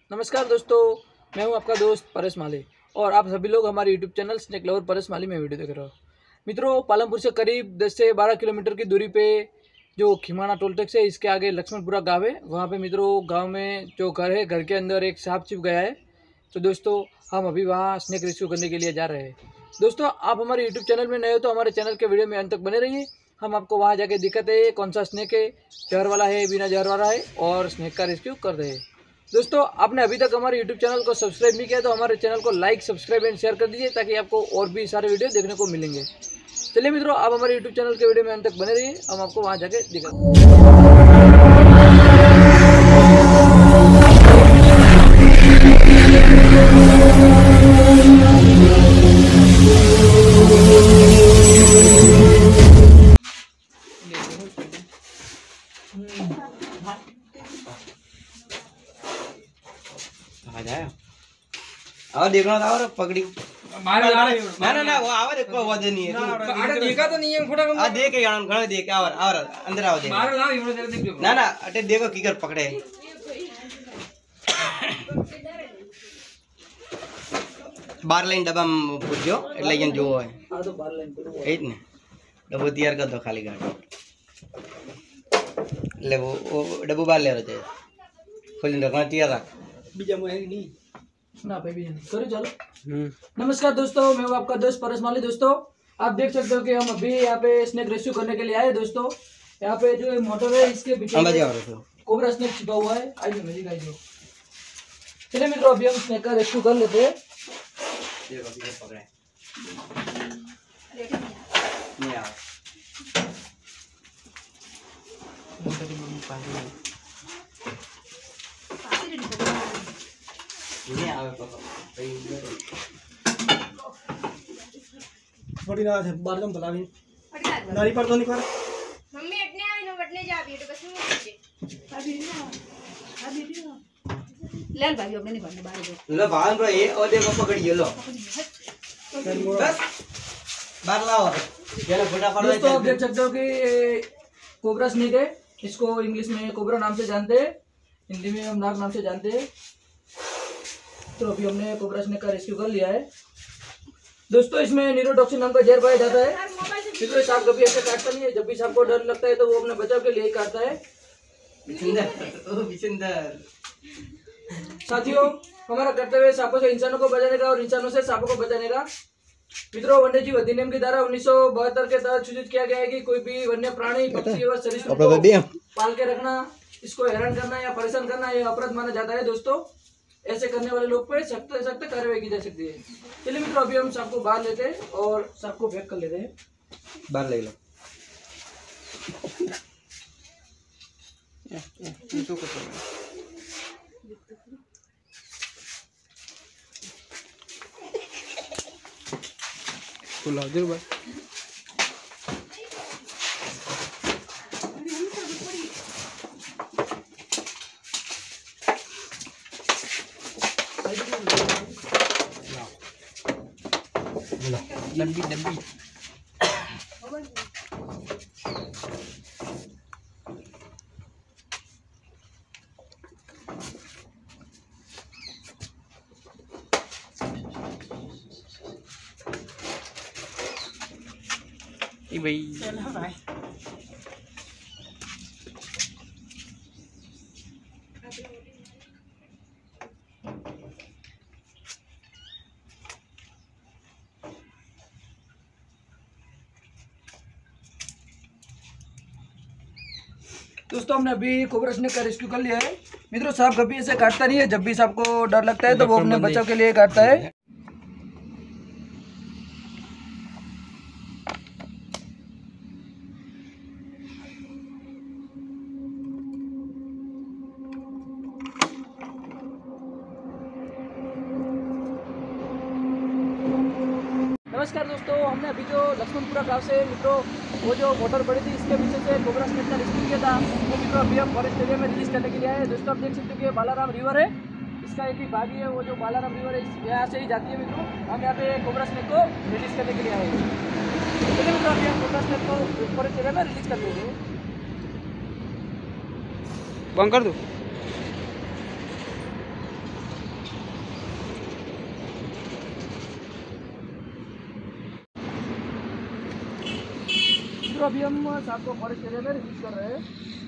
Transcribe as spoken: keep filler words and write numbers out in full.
नमस्कार दोस्तों, मैं हूं आपका दोस्त परेश माली और आप सभी लोग हमारे YouTube channel snake lover Paresh Mali में वीडियो देख रहे हो। मित्रों, पालमपुर से करीब दस से बारह किलोमीटर की दूरी पे जो खिमाना टोल टैक्स है, इसके आगे लक्ष्मणपुरा गांव है। वहां पे मित्रों गांव में जो घर है, घर के अंदर एक सांप छिप गया है। तो दोस्तों, हम अभी वहाँ स्नेक रेस्क्यू करने के लिए जा रहे हैं। दोस्तों, आप हमारे यूट्यूब चैनल में नए हो तो हमारे चैनल के वीडियो में अंत तक बने रहिए। हम आपको वहाँ जाके दिखाते हैं कौन सा स्नेक है, जहर वाला है, बिना जहर वाला है, और स्नेक का रेस्क्यू कर रहे हैं। दोस्तों, आपने अभी तक हमारे यूट्यूब चैनल को सब्सक्राइब नहीं किया तो हमारे चैनल को लाइक, सब्सक्राइब एंड शेयर कर दीजिए ताकि आपको और भी सारे वीडियो देखने को मिलेंगे। चलिए मित्रों, आप हमारे यूट्यूब चैनल के वीडियो में अंत तक बने रहिए। हम आपको वहाँ जाके दिखाते आ जाए और देखना था और पकड़ी मारे लाड़े ना ना ना वो आवा देखो वो नहीं है अरे देखा तो नहीं है फोटो आ देख के गाना गाना देख और और अंदर आओ देख मारे लाड़े इवड़े देख देखो ना ना अटे देखो कीकर पकड़े बार लाइन डब्बा में पूछो એટલે યન જો હોય આ તો બાર લાઈન કરું એ જ ને ડબ્બો તૈયાર કર દો ખાલી ગાડી એટલે वो वो डब्बो बाहर ले रहे खोल दो गाड़ी तैयार रख बीजा में है नहीं ना पे भी नहीं करो। चलो, नमस्कार दोस्तों, मैं हूँ आपका दोस्त परेश माली। दोस्तों, आप देख सकते हो कि हम अभी यहाँ पे स्नेक रेस्क्यू करने के लिए आए। दोस्तों, यहाँ पे जो मोटर है इसके पीछे कोबरा स्नेक छिपा हुआ है। आइए मैं दिखाई दो। चलिए मित्रों, अभी हम स्नेक का रेस्क्यू कर लेते हैं। थोड़ी ना है बार दम बला भी नारी पर तो नहीं कर मम्मी अटने आई नो बटने जा भी तो बस में मुझे अभी ना अभी ना लाल भाभी अपने नहीं बनने बाहर दो लो बाहर रो ये और देखो पकड़िए लो बस बाहर लाओ चलो फटाफट। दोस्तों, आप देख सकते हो कि कोबरा स्नेक है। इसको इंग्लिश में कोबरा नाम से जानते हैं, हिंदी में हम नाग नाम से जानते हैं। तो अभी हमने कोबरा स्नेक का रेस्क्यू कर लिया है। दोस्तों, इसमें न्यूरोटॉक्सिन नाम का जहर पाया जाता है। इसलिए सांप कभी ऐसे काटता नहीं है। जब भी सांप को डर लगता है तो वो अपने बचाव के लिए ही काटता है। ओ विचिंदर साथियों, हमारा कर्तव्य सांपों से इंसानों को बचाने का और इंसानों से सांपों को बचाने का। मित्रों, वन्य जीव अधिनियम की धारा उन्नीस सौ बहत्तर के तहत सूचित किया गया है कि कोई भी वन्य प्राणी, पक्षी व सरीसृप को पाल के रखना, इसको हैरान करना या परेशान करना यह अपराध माना जाता है। दोस्तों, ऐसे करने वाले लोग पे सख्त सख्त कार्रवाई की जा सकती है। चलिए मित्रों, अभी हम सांप को बाहर लेते हैं और सांप को पैक कर लेते हैं। बाहर ले लो खुला दे भाई लंबी लंबी भाई दोस्तों, हमने अभी कोबरा स्नेक का रेस्क्यू कर लिया है। मित्रों, सांप कभी ऐसे काटता नहीं है। जब भी सांप को डर लगता है तो वो अपने बचाव के लिए काटता है। नमस्कार दोस्तों, हमने अभी जो लक्ष्मणपुरा गांव से मित्रों वो जो मोटर पड़ी थी इसके पीछे से कोबरा स्नेक का रेस्क्यू किया था। वो मित्रों अभी हम फॉरेस्ट एरिया में रिलीज करने के लिए आए। दोस्तों, आप देख सकते हो कि ये बालाराम रिवर है। इसका एक ही भाग है, वो जो बालाराम रिवर है यहाँ से ही जाती है। मित्रों, हम यहाँ पे कोबरा स्नेक को रिलीज करने के लिए आए। चलिए मित्रों, अभी हम कोबरा स्नेक को फॉरेस्ट एरिया में रिलीज कर देंगे। बंद कर दो। मित्रों अभी हम सात को फॉरेस्ट एरिया में रिसीव कर रहे हैं